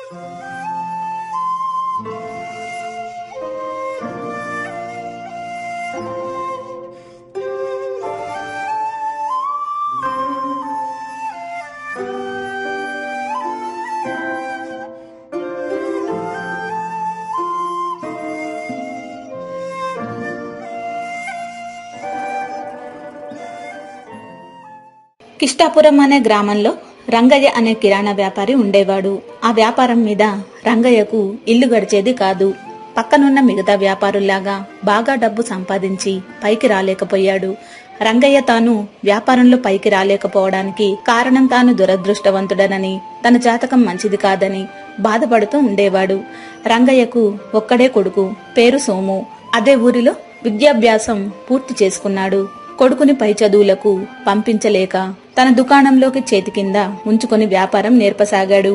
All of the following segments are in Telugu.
కిష్టాపురం అనే గ్రామంలో రంగయ్య అనే కిరాణా వ్యాపారి ఉండేవాడు. ఆ వ్యాపారం మీద రంగయ్యకు ఇల్లు గడిచేది కాదు. పక్కనున్న మిగతా వ్యాపారుల్లాగా బాగా డబ్బు సంపాదించి పైకి రాలేకపోయాడు. రంగయ్య తాను వ్యాపారంలో పైకి రాలేకపోవడానికి కారణం తాను దురదృష్టవంతుడనని, తన జాతకం మంచిది కాదని బాధపడుతూ ఉండేవాడు. రంగయ్యకు ఒక్కడే కొడుకు, పేరు సోము. అదే ఊరిలో విద్యాభ్యాసం పూర్తి చేసుకున్నాడు. కొడుకుని పై చదువులకు పంపించలేక తన దుకాణంలోకి చేతి కింద ఉంచుకొని వ్యాపారం నేర్పసాగాడు.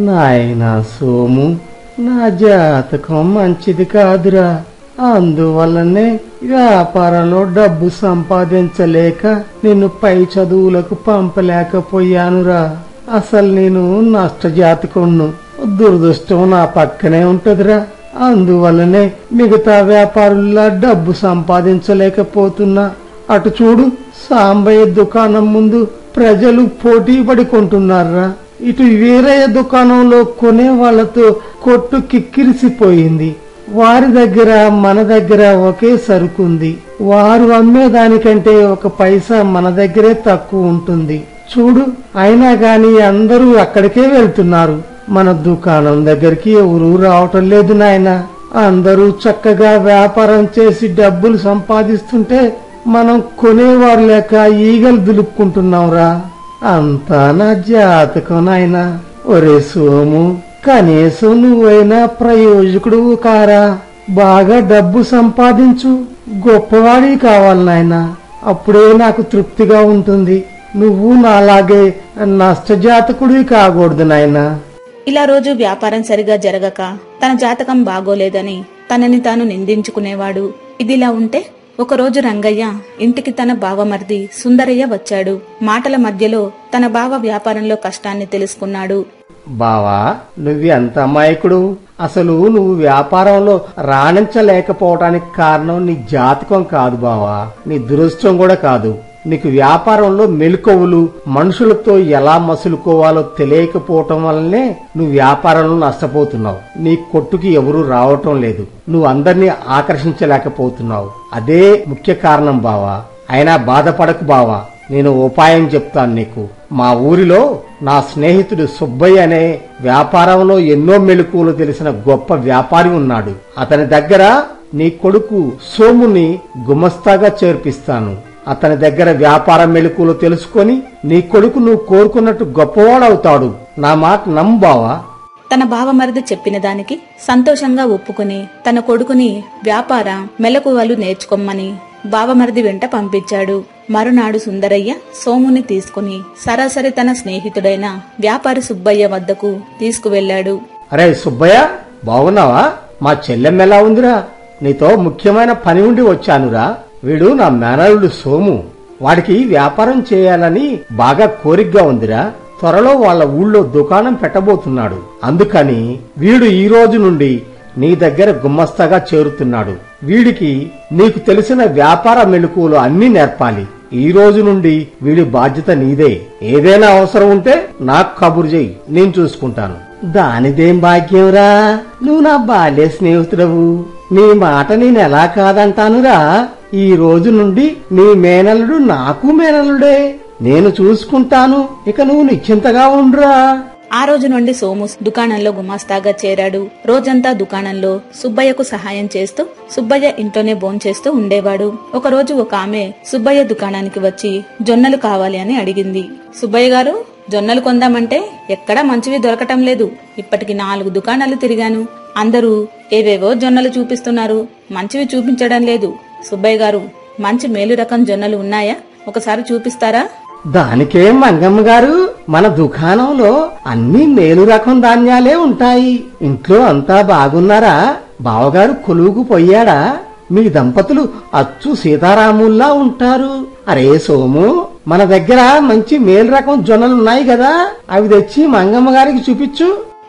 నాయనా సోము, నా జాతకం మంచిది కాదురా. అందువల్లనే వ్యాపారంలో డబ్బు సంపాదించలేక నిన్ను పై చదువులకు పంపలేకపోయానురా. అసలు నేను నష్టజాతకుణ్ణు. దురదృష్టం నా పక్కనే ఉంటదిరా. అందువల్లనే మిగతా వ్యాపారుల్లా డబ్బు సంపాదించలేకపోతున్నా. అటు చూడు, సాంబయ్య దుకాణం ముందు ప్రజలు పోటీ పడి కొంటున్నారా. ఇటు వీరయ్య దుకాణంలో కొనే వాళ్లతో కొట్టు కిక్కిరిసిపోయింది. వారి దగ్గర మన దగ్గర ఒకే సరుకుంది. వారు అమ్మేదానికంటే ఒక పైసా మన దగ్గరే తక్కువ ఉంటుంది. చూడు, అయినా గాని అందరూ అక్కడికే వెళ్తున్నారు. మన దుకాణం దగ్గరికి ఎవరూ రావటం లేదు నాయనా. అందరూ చక్కగా వ్యాపారం చేసి డబ్బులు సంపాదిస్తుంటే మనం కొనేవారు లేక ఈగలు దులుపుకుంటున్నాంరా. అంతా నా జాతకం నాయనా. ఒరే సోము, కనీసం నువ్వైనా ప్రయోజకుడు కారా. బాగా డబ్బు సంపాదించు, గొప్పవాడి కావాలి నాయనా. అప్పుడే నాకు తృప్తిగా ఉంటుంది. నువ్వు నాలాగే నష్టజాతకుడివి కాకూడదు నాయనా. ఇలా రోజు వ్యాపారం సరిగా జరగక తన జాతకం బాగోలేదని తనని తాను నిందించుకునేవాడు. ఇదిలా ఉంటే ఒకరోజు రంగయ్య ఇంటికి తన బావమర్ది సుందరయ్య వచ్చాడు. మాటల మధ్యలో తన బావ వ్యాపారంలో కష్టాన్ని తెలుసుకున్నాడు. బావా, నువ్వెంత అమాయకుడు. అసలు నువ్వు వ్యాపారంలో రాణించలేకపోవటానికి కారణం నీ జాతకం కాదు బావా, నీ దురదృష్టం కూడా కాదు. నీకు వ్యాపారంలో మెలకువలు, మనుషులతో ఎలా మసులుకోవాలో తెలియకపోవటం వల్లనే నువ్వు వ్యాపారంలో నష్టపోతున్నావు. నీ కొట్టుకి ఎవరూ రావటం లేదు. నువ్వు అందరినీ ఆకర్షించలేకపోతున్నావు. అదే ముఖ్య కారణం బావా. అయినా బాధపడకు బావా, నేను ఉపాయం చెప్తాను నీకు. మా ఊరిలో నా స్నేహితుడు సుబ్బయ్య అనే వ్యాపారంలో ఎన్నో మెలకువలు తెలిసిన గొప్ప వ్యాపారి ఉన్నాడు. అతని దగ్గర నీ కొడుకు సోముని గుమస్తాగా చేర్పిస్తాను. అతని దగ్గర వ్యాపార మెలకువలు తెలుసుకొని నీ కొడుకు నువ్వు కోరుకున్నట్టు గొప్పవాడవుతాడు. నా మాట నమ్ము బావా. తన బావమరిది చెప్పిన దానికి సంతోషంగా ఒప్పుకుని తన కొడుకుని వ్యాపార మెలకువలు నేర్చుకోమని బావమరిది వెంట పంపించాడు. మరునాడు సుందరయ్య సోముని తీసుకుని సరాసరి తన స్నేహితుడైన వ్యాపారి సుబ్బయ్య వద్దకు తీసుకువెళ్లాడు. అరే సుబ్బయ్య, బాగున్నావా? మా చెల్లెమ్మెలా ఉందిరా? నీతో ముఖ్యమైన పని ఉండి వచ్చానురా. వీడు నా మేనల్లుడు సోము. వాడికి వ్యాపారం చేయాలని బాగా కోరికగా ఉందిరా. త్వరలో వాళ్ళ ఊళ్ళో దుకాణం పెట్టబోతున్నాడు. అందుకని వీడు ఈ రోజు నుండి నీ దగ్గర గుమ్మస్తాగా చేరుతున్నాడు. వీడికి నీకు తెలిసిన వ్యాపార మెలకువలు అన్నీ నేర్పాలి. ఈ రోజు నుండి వీడి బాధ్యత నీదే. ఏదైనా అవసరం ఉంటే నాకు కబురు చెయ్యి, నేను చూసుకుంటాను. దానిదేం భాగ్యంరా, నువ్వు నా బాల్య స్నేహితుడవు. నీ మాట నేనెలా కాదంటానురా. ఈ రోజు నుండి నీ మేనల్లుడు నాకు మేనల్లుడే. నేను చూసుకుంటాను. ఇక నువ్వు నిశ్చింతగా ఉండురా. ఆ రోజు నుండి సోము దుకాణంలో గుమాస్తాగా చేరాడు. రోజంతా దుకాణంలో సుబ్బయ్యకు సహాయం చేస్తూ సుబ్బయ్య ఇంట్లోనే భోంచేస్తూ ఉండేవాడు. ఒకరోజు ఒక ఆమె సుబ్బయ్య దుకాణానికి వచ్చి జొన్నలు కావాలి అని అడిగింది. సుబ్బయ్య గారు, జొన్నలు కొందామంటే ఎక్కడా మంచివి దొరకటం లేదు. ఇప్పటికి 4 దుకాణాలు తిరిగాను. అందరూ ఏవేవో జొన్నలు చూపిస్తున్నారు, మంచివి చూపించడం లేదు. సుబ్బయ్య గారు, మంచి మేలు రకం జొన్నలు ఉన్నాయా? ఒకసారి చూపిస్తారా? దానికేం మంగమ్మ గారు, మన దుకాణంలో అన్ని మేలు రకం ధాన్యాలే ఉంటాయి. ఇంట్లో అంతా బాగున్నారా? బావగారు కొలువుకు పోయాడా? మీ దంపతులు అచ్చు సీతారాముల్లా ఉంటారు. అరే సోము, మన దగ్గర మంచి మేలు రకం జొన్నలున్నాయి కదా, అవి తెచ్చి మంగమ్మ గారికి చూపించు.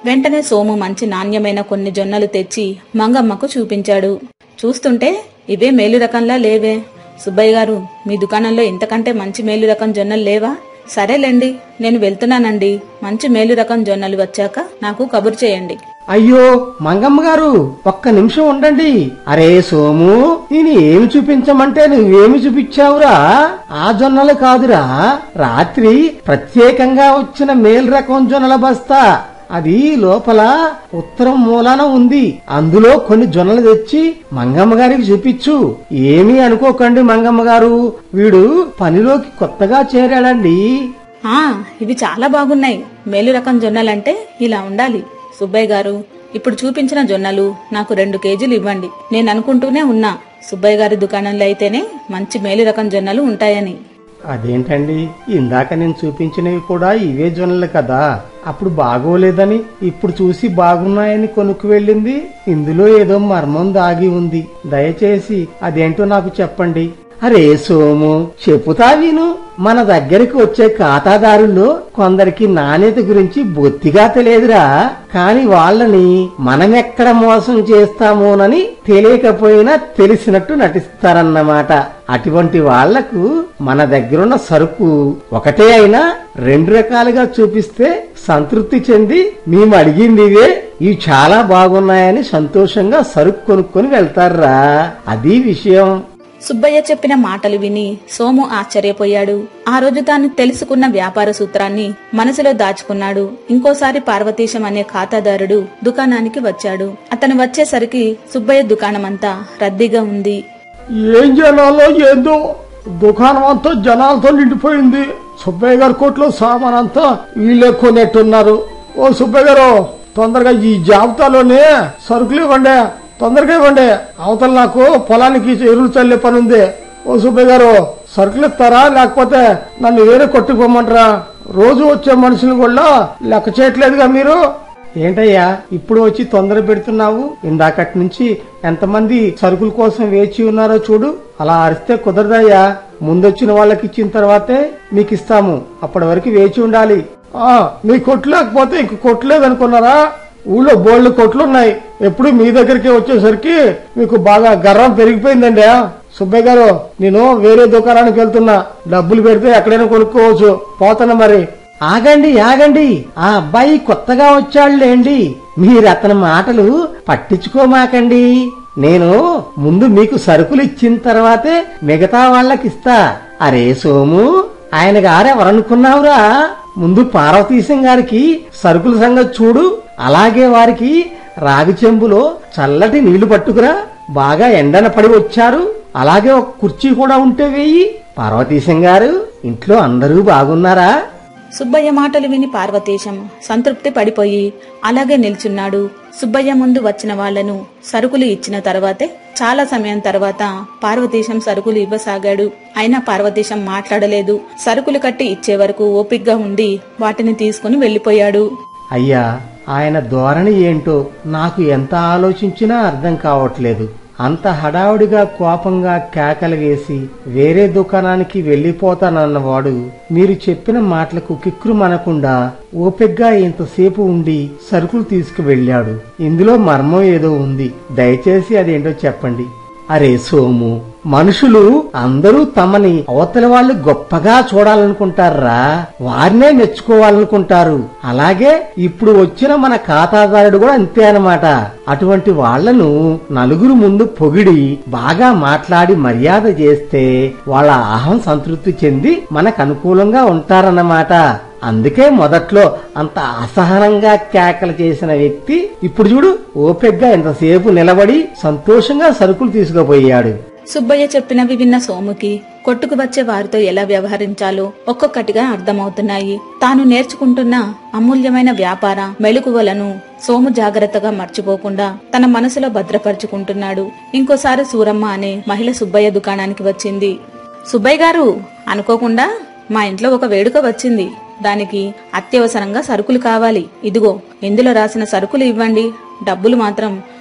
వెంటనే సోము మంచి నాణ్యమైన కొన్ని జొన్నలు తెచ్చి మంగమ్మకు చూపించాడు. చూస్తుంటే ఇవే మేలు రకంలా లేవే. సుబ్బయ్య గారు, మీ దుకాణంలో ఇంతకంటే మంచి మేలు రకం జొన్నలు లేవా? సరేలేండి, నేను వెళ్తున్నానండి. మంచి మేలు రకం జొన్నలు వచ్చాక నాకు కబురు చేయండి. అయ్యో మంగమ్మ గారు, ఒక్క నిమిషం ఉండండి. అరే సోము, నేను ఏమి చూపించమంటే నువ్వేమి చూపించావురా? ఆ జొన్నలు కాదురా, రాత్రి ప్రత్యేకంగా వచ్చిన మేలు రకం జొన్నల బస్తా. అది లోపల ఉత్తరం మూలాన ఉంది. అందులో కొన్ని జొన్నలు తెచ్చి మంగమ్మ గారికి చూపించు. ఏమీ అనుకోకండి మంగమ్మ గారు, వీడు పనిలోకి కొత్తగా చేరాడండి. ఇవి చాలా బాగున్నాయి. మేలు రకం జొన్నలంటే ఇలా ఉండాలి. సుబ్బయ్య గారు, ఇప్పుడు చూపించిన జొన్నలు నాకు 2 కేజీలు ఇవ్వండి. నేను అనుకుంటూనే ఉన్నా సుబ్బయ్య గారి దుకాణంలో అయితేనే మంచి మేలు రకం జొన్నలు ఉంటాయని. అదేంటండి, ఇందాక నేను చూపించినవి కూడా ఇవే జొన్నలు కదా, అప్పుడు బాగోలేదని ఇప్పుడు చూసి బాగున్నాయని కొనుక్కు వెళ్ళింది. ఇందులో ఏదో మర్మం దాగి ఉంది. దయచేసి అదేంటో నాకు చెప్పండి. అరే సోము, చెప్పుతా విను. మన దగ్గరికి వచ్చే ఖాతాదారుల్లో కొందరికి నాణ్యత గురించి బొత్తిగా తెలియదురా. కాని వాళ్ళని మనమెక్కడ మోసం చేస్తామోనని తెలియకపోయినా తెలిసినట్టు నటిస్తారన్నమాట. అటువంటి వాళ్లకు మన దగ్గరున్న సరుకు ఒకటే అయినా 2 రకాలుగా చూపిస్తే సంతృప్తి చెంది మేము అడిగింది ఇవే, ఇవి చాలా బాగున్నాయని సంతోషంగా సరుకు కొనుక్కొని వెళ్తారా. అది విషయం. సుబ్బయ్య చెప్పిన మాటలు విని సోము ఆశ్చర్యపోయాడు. ఆ రోజు తాను తెలుసుకున్న వ్యాపార సూత్రాన్ని మనసులో దాచుకున్నాడు. ఇంకోసారి పార్వతీశం అనే ఖాతాదారుడు దుకాణానికి వచ్చాడు. అతను వచ్చేసరికి సుబ్బయ్య దుకాణమంతా రద్దీగా ఉంది. ఏం జనాలో ఏందో, దుకాణం అంతా జనాలతో నిండిపోయింది. సుబ్బయ్య గారి కోట్లో సామాన్ అంతా వీళ్ళే కొనేట్టున్నారు. ఓ సుబ్బయ్య గారు, తొందరగా ఈ జాబితాలోనే సరుకులు ఇవ్వండి, తొందరగా ఇవ్వండి. అవతల నాకు పొలానికి ఎరువులు చల్లే పని ఉంది. ఓ సుబ్బయ్య గారు, సరుకులు ఇస్తారా లేకపోతే నన్ను వేరే కొట్టుకోమంటారా? రోజు వచ్చే మనుషులు కూడా లెక్క చేయట్లేదుగా మీరు. ఏంటయ్యా ఇప్పుడు వచ్చి తొందర పెడుతున్నావు? ఇందాకటి నుంచి ఎంతమంది సరుకుల కోసం వేచి ఉన్నారో చూడు. అలా అరిస్తే కుదరదయ్యా. ముందొచ్చిన వాళ్ళకి ఇచ్చిన తర్వాతే మీకు ఇస్తాము. అప్పటి వరకు వేచి ఉండాలి. మీ కొట్టు లేకపోతే ఇంక కొట్టలేదనుకున్నారా? ఊళ్ళో బోల్డ్ కొట్లున్నాయి. ఎప్పుడు మీ దగ్గరికి వచ్చేసరికి మీకు బాగా గర్వం పెరిగిపోయిందండి. సుబ్బయ్య గారు, నేను వేరే దుకాణానికి వెళ్తున్నా. డబ్బులు పెడితే ఎక్కడైనా కొనుక్కోవచ్చు. పోతున్నా మరి. ఆగండి ఆగండి, ఆ అబ్బాయి కొత్తగా వచ్చాడులేండి. మీరు అతని మాటలు పట్టించుకోమాకండి. నేను ముందు మీకు సరుకులు ఇచ్చిన తర్వాతే మిగతా వాళ్ళకిస్తా. అరే సోము, ఆయన గారెవరనుకున్నావురా? ముందు పార్వతీశం గారికి సరుకుల సంగతి చూడు. అలాగే వారికి రాగి చెంబులో చల్లటి నీళ్లు పట్టుకురా. బాగా ఎండన పడి వచ్చారు. అలాగే ఒక కుర్చీ కూడా ఉంటే వేయి. పార్వతీశం గారు, ఇంట్లో అందరూ బాగున్నారా? సుబ్బయ్య మాటలు విని పార్వతీశం సంతృప్తి పడిపోయి అలాగే నిల్చున్నాడు. సుబ్బయ్య ముందు వచ్చిన వాళ్లను సరుకులు ఇచ్చిన తర్వాతే చాలా సమయం తర్వాత పార్వతీశం సరుకులు ఇవ్వసాగాడు. అయినా పార్వతీశం మాట్లాడలేదు. సరుకులు కట్టి ఇచ్చే వరకు ఓపిగ్గా ఉండి వాటిని తీసుకుని వెళ్లిపోయాడు. అయ్యా, ఆయన ధోరణి ఏంటో నాకు ఎంత ఆలోచించినా అర్థం కావట్లేదు. అంత హడావుడిగా కోపంగా కేకలు వేసి వేరే దుకాణానికి వెళ్లిపోతానన్నవాడు మీరు చెప్పిన మాటలకు కిక్కురు మనకుండా ఓపిగ్గా ఇంతసేపు ఉండి సరుకులు తీసుకువెళ్లాడు. ఇందులో మర్మం ఏదో ఉంది. దయచేసి అదేంటో చెప్పండి. అరే సోము, మనుషులు అందరూ తమని అవతల వాళ్ళు గొప్పగా చూడాలనుకుంటారా, వారినే మెచ్చుకోవాలనుకుంటారు. అలాగే ఇప్పుడు వచ్చిన మన ఖాతాదారుడు కూడా అంతే అన్నమాట. అటువంటి వాళ్లను నలుగురు ముందు పొగిడి బాగా మాట్లాడి మర్యాద చేస్తే వాళ్ళ అహం సంతృప్తి చెంది మనకు అనుకూలంగా ఉంటారన్నమాట. అందుకే మొదట్లో అంత అసహనంగా కేకలు చేసిన వ్యక్తి ఇప్పుడు చూడు ఓపిగ్గా ఎంతసేపు నిలబడి సంతోషంగా సరుకులు తీసుకుపోయాడు. సుబ్బయ్య చెప్పినవి విన్న సోముకి కొట్టుకు వచ్చే వారితో ఎలా వ్యవహరించాలో ఒక్కొక్కటిగా అర్థమవుతున్నాయి. తాను నేర్చుకుంటున్న అమూల్యమైన వ్యాపార మెళకువలను సోము జాగ్రత్తగా మర్చిపోకుండా తన మనసులో భద్రపరుచుకుంటున్నాడు. ఇంకోసారి సూరమ్మ అనే మహిళ సుబ్బయ్య దుకాణానికి వచ్చింది. సుబ్బయ్య గారు, అనుకోకుండా మా ఇంట్లో ఒక వేడుక వచ్చింది. దానికి అత్యవసరంగా సరుకులు కావాలి. ఇదిగో ఇందులో రాసిన సరుకులు ఇవ్వండి. డబ్బులు మాత్రం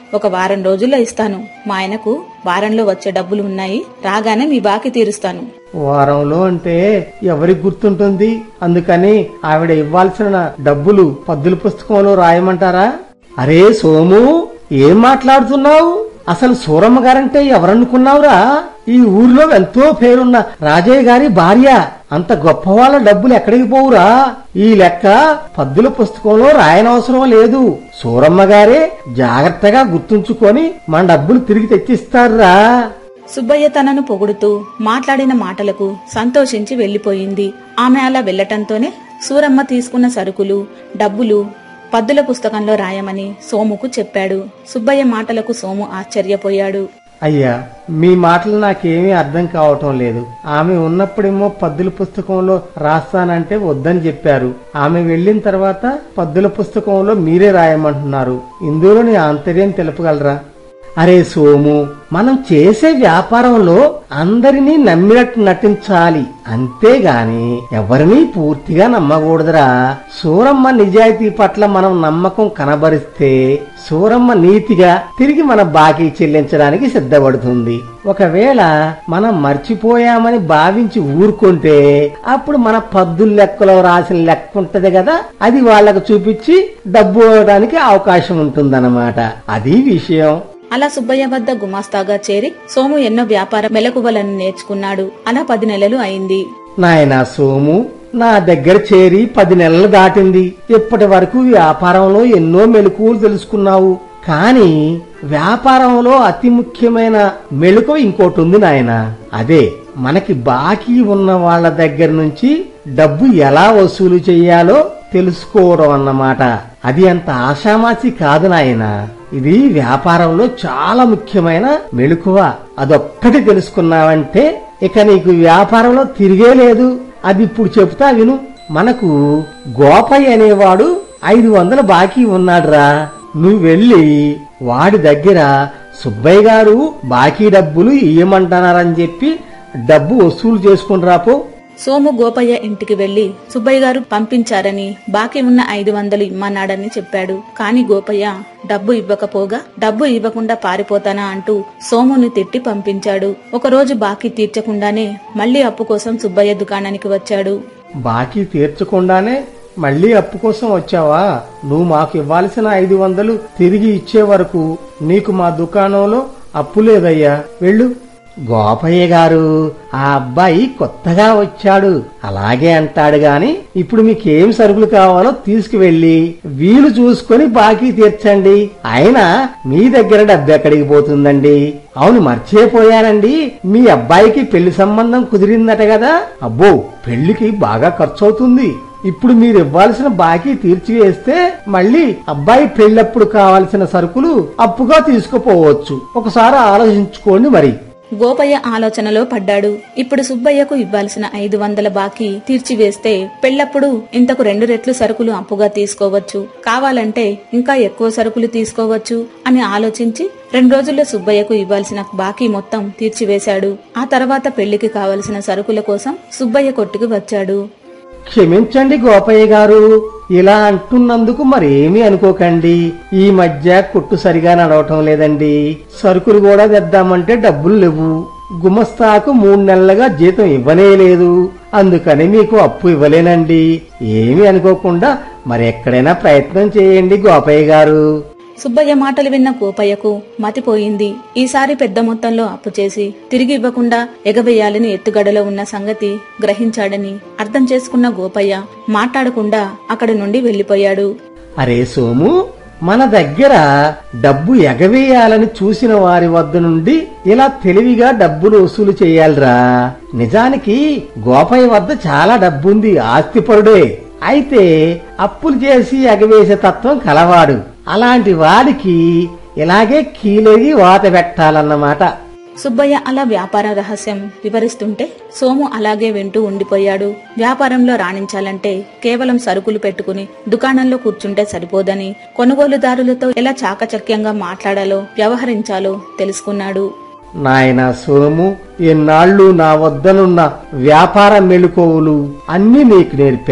ఒక వారం రోజుల్లో ఇస్తాను. మా ఆయనకు వారంలో వచ్చే డబ్బులు ఉన్నాయి, రాగానే మీ బాకీ తీరుస్తాను. వారంలో అంటే ఎవరికి గుర్తుంటుంది? అందుకని ఆవిడ ఇవ్వాల్సిన డబ్బులు పద్దుల పుస్తకంలో రాయమంటారా? అరే సోము, ఏం మాట్లాడుతున్నావు? అసలు సూరమ్మ గారంటే ఎవరనుకున్నావురా? ఈ ఊరిలో ఎంతో పేరున్న రాజయ్య గారి భార్య. అంత గొప్ప వాళ్ళ డబ్బులు ఎక్కడికి పోవురా? ఈ లెక్క పద్దుల పుస్తకంలో రాయనవసరం లేదు. సూరమ్మ గారే జాగ్రత్తగా గుర్తుంచుకొని మన డబ్బులు తిరిగి తెచ్చిస్తారా? సుబ్బయ్య తనను పొగుడుతూ మాట్లాడిన మాటలకు సంతోషించి వెళ్లిపోయింది. ఆమె అలా వెళ్లటంతోనే సూరమ్మ తీసుకున్న సరుకులు, డబ్బులు పద్దుల పుస్తకంలో రాయమని సోముకు చెప్పాడు. సుబ్బయ్య మాటలకు సోము ఆశ్చర్యపోయాడు. అయ్యా, మీ మాటలు నాకేమీ అర్థం కావటం లేదు. ఆమె ఉన్నప్పుడేమో పద్దుల పుస్తకంలో రాస్తానంటే వద్దని చెప్పారు. ఆమె వెళ్లిన తర్వాత పద్దుల పుస్తకంలో మీరే రాయమంటున్నారు. ఇందులోని ఆంతర్యం తెలుపగలరా? అరే సోము, మనం చేసే వ్యాపారంలో అందరినీ నమ్మినట్టు నటించాలి, అంతేగాని ఎవరినీ పూర్తిగా నమ్మకూడదురా. సూరమ్మ నిజాయితీ పట్ల మనం నమ్మకం కనబరిస్తే సూరమ్మ నీతిగా తిరిగి మన బాకీ చెల్లించడానికి సిద్ధపడుతుంది. ఒకవేళ మనం మర్చిపోయామని భావించి ఊరుకుంటే అప్పుడు మన పద్దుల లెక్కలో రాసిన లెక్క ఉంటది కదా, అది వాళ్లకు చూపించి డబ్బు ఇవ్వడానికి అవకాశం ఉంటుందన్నమాట. అది విషయం. అలా సుబ్బయ్య వద్ద గుమాస్తాగా చేరి సోము ఎన్నో వ్యాపార మెలకువలను నేర్చుకున్నాడు. అలా 10 నెలలు అయింది. నాయనా సోము, నా దగ్గర చేరి 10 నెలలు దాటింది. ఇప్పటి వరకు వ్యాపారంలో ఎన్నో మెలకువలు తెలుసుకున్నావు. కాని వ్యాపారంలో అతి ముఖ్యమైన మెలకువ ఇంకోటి ఉంది నాయనా. అదే మనకి బాకీ ఉన్న వాళ్ల దగ్గర నుంచి డబ్బు ఎలా వసూలు చెయ్యాలో తెలుసుకోవడం అన్నమాట. అది అంత ఆషామాషి కాదు నాయనా. ఇది వ్యాపారంలో చాలా ముఖ్యమైన మెలకువ. అదొక్కటి తెలుసుకున్నావంటే ఇక నీకు వ్యాపారంలో తిరిగే లేదు. అది ఇప్పుడు చెప్తా విను. మనకు గోపయ్య అనేవాడు 500 బాకీ ఉన్నాడురా. నువ్వు వెళ్ళి వాడి దగ్గర సుబ్బయ్య గారు బాకీ డబ్బులు ఇయ్యమంటున్నారని చెప్పి డబ్బు వసూలు చేసుకుని రాపో. సోము గోపయ్య ఇంటికి వెళ్లి సుబ్బయ్య గారు పంపించారని, బాకీ ఉన్న 500 ఇమ్మన్నాడని చెప్పాడు. కాని గోపయ్య డబ్బు ఇవ్వకపోగా డబ్బు ఇవ్వకుండా పారిపోతానా అంటూ సోముని తిట్టి పంపించాడు. ఒకరోజు బాకీ తీర్చకుండానే మళ్లీ అప్పు కోసం సుబ్బయ్య దుకాణానికి వచ్చాడు. బాకీ తీర్చకుండానే మళ్లీ అప్పు కోసం వచ్చావా? నువ్వు మాకు ఇవ్వాల్సిన 500 తిరిగి ఇచ్చే వరకు నీకు మా దుకాణంలో అప్పు లేదయ్యా, వెళ్ళు. గోపయ్య గారు, ఆ అబ్బాయి కొత్తగా వచ్చాడు అలాగే అంటాడు గాని ఇప్పుడు మీకేం సరుకులు కావాలో తీసుకువెళ్లి వీలు చూసుకుని బాకీ తీర్చండి. అయినా మీ దగ్గర డబ్బు ఎక్కడికి పోతుందండి? అవును, మర్చిపోయానండి, మీ అబ్బాయికి పెళ్లి సంబంధం కుదిరిందట కదా. అబ్బో, పెళ్లికి బాగా ఖర్చు అవుతుంది. ఇప్పుడు మీరు ఇవ్వాల్సిన బాకీ తీర్చివేస్తే మళ్లీ అబ్బాయి పెళ్లప్పుడు కావాల్సిన సరుకులు అప్పుగా తీసుకుపోవచ్చు. ఒకసారి ఆలోచించుకోండి మరి. గోపయ్య ఆలోచనలో పడ్డాడు. ఇప్పుడు సుబ్బయ్యకు ఇవ్వాల్సిన 500 బాకీ తీర్చివేస్తే పెళ్లప్పుడు ఇంతకు 2 రెట్లు సరుకులు అప్పుగా తీసుకోవచ్చు, కావాలంటే ఇంకా ఎక్కువ సరుకులు తీసుకోవచ్చు అని ఆలోచించి 2 రోజుల్లో సుబ్బయ్యకు ఇవ్వాల్సిన బాకీ మొత్తం తీర్చివేశాడు. ఆ తర్వాత పెళ్లికి కావలసిన సరుకుల కోసం సుబ్బయ్య కొట్టుకు వచ్చాడు. క్షమించండి గోపయ్య గారు, ఇలా అంటున్నందుకు మరేమీ అనుకోకండి. ఈ మధ్య కొట్టు సరిగా నడవటం లేదండి. సరుకులు కూడా తెద్దామంటే డబ్బులు లేవు. గుమస్తాకు 3 నెలలుగా జీతం ఇవ్వనే లేదు. అందుకని మీకు అప్పు ఇవ్వలేనండి. ఏమీ అనుకోకుండా మరెక్కడైనా ప్రయత్నం చేయండి గోపయ్య గారు. సుబ్బయ్య మాటలు విన్న గోపయ్యకు మతిపోయింది. ఈసారి పెద్ద మొత్తంలో అప్పు చేసి తిరిగి ఇవ్వకుండా ఎగవేయాలని ఎత్తుగడలో ఉన్న సంగతి గ్రహించాడని అర్థం చేసుకున్న గోపయ్య మాట్లాడకుండా అక్కడి నుండి వెళ్లిపోయాడు. అరే సోము, మన దగ్గర డబ్బు ఎగవేయాలని చూసిన వారి వద్ద నుండి ఇలా తెలివిగా డబ్బులు వసూలు చేయాలిరా. నిజానికి గోపయ్య వద్ద చాలా డబ్బుంది, ఆస్తిపరుడే. అయితే అప్పులు చేసి ఎగవేసే తత్వం కలవాడు. అలాంటి వాడికి ఇలాగే కీలేగి వాత పెట్టాలన్నమాట. సుబ్బయ్య అలా వ్యాపార రహస్యం వివరిస్తుంటే సోము అలాగే వింటూ ఉండిపోయాడు. వ్యాపారంలో రాణించాలంటే కేవలం సరుకులు పెట్టుకుని దుకాణంలో కూర్చుంటే సరిపోదని, కొనుగోలుదారులతో ఎలా చాకచక్యంగా మాట్లాడాలో వ్యవహరించాలో తెలుసుకున్నాడు. నాయనా సోము, ఎన్నాళ్లు నా వద్దనున్న వ్యాపార మెళుకువలు అన్నీ నీకు నేర్పాను.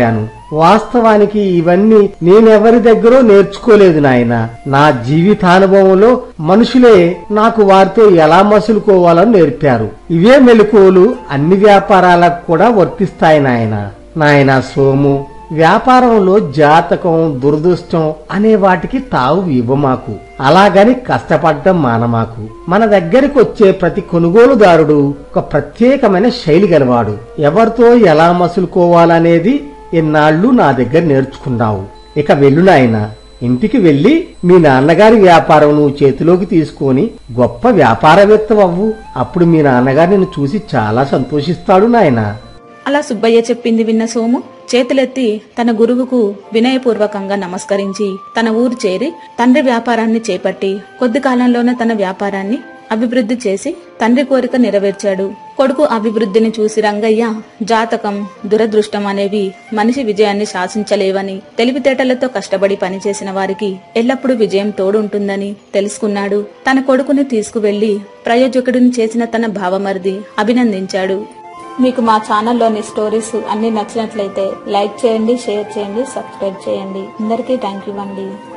వాస్తవానికి ఇవన్నీ నేనెవరి దగ్గరో నేర్చుకోలేదు నాయన. నా జీవితానుభవంలో మనుషులే నాకు వారితో ఎలా మసులుకోవాలని నేర్పారు. ఇవే మెలకువలు అన్ని వ్యాపారాలకు కూడా వర్తిస్తాయి నాయన సోము. వ్యాపారంలో జాతకం, దురదృష్టం అనే వాటికి తావు ఇవ్వమాకు. అలాగని కష్టపడ్డం మానమాకు. మన దగ్గరికి వచ్చే ప్రతి కొనుగోలుదారుడు ఒక ప్రత్యేకమైన శైలి గలవాడు. ఎవరితో ఎలా మసులుకోవాలనేది ఎన్నాళ్ళు నా దగ్గర నేర్చుకున్నావు. ఇక వెళ్ళు నాయనా. ఇంటికి వెళ్లి మీ నాన్నగారి వ్యాపారం నువ్వు చేతిలోకి తీసుకొని గొప్ప వ్యాపారవేత్తవవ్వు. అప్పుడు మీ నాన్నగారు నిన్ను చూసి చాలా సంతోషిస్తాడు నాయనా. అలా సుబ్బయ్య చెప్పింది విన్న సోము చేతులెత్తి తన గురువుకు వినయపూర్వకంగా నమస్కరించి తన ఊరు చేరి తండ్రి వ్యాపారాన్ని చేపట్టి కొద్ది కాలంలోనే తన వ్యాపారాన్ని అభివృద్ధి చేసి తండ్రి కోరిక నెరవేర్చాడు. కొడుకు అభివృద్ధిని చూసి రంగయ్య జాతకం, దురదృష్టం అనేవి మనిషి విజయాన్ని శాసించలేవని, తెలివితేటలతో కష్టపడి పనిచేసిన వారికి ఎల్లప్పుడూ విజయం తోడుంటుందని తెలుసుకున్నాడు. తన కొడుకుని తీసుకువెళ్లి ప్రయోజకుడిని చేసిన తన భావమరిది అభినందించాడు. మీకు మా ఛానల్లోని స్టోరీస్ అన్ని నచ్చినట్లయితే లైక్ చేయండి, షేర్ చేయండి, సబ్స్క్రైబ్ చేయండి. అందరికీ థ్యాంక్ యూ అండి.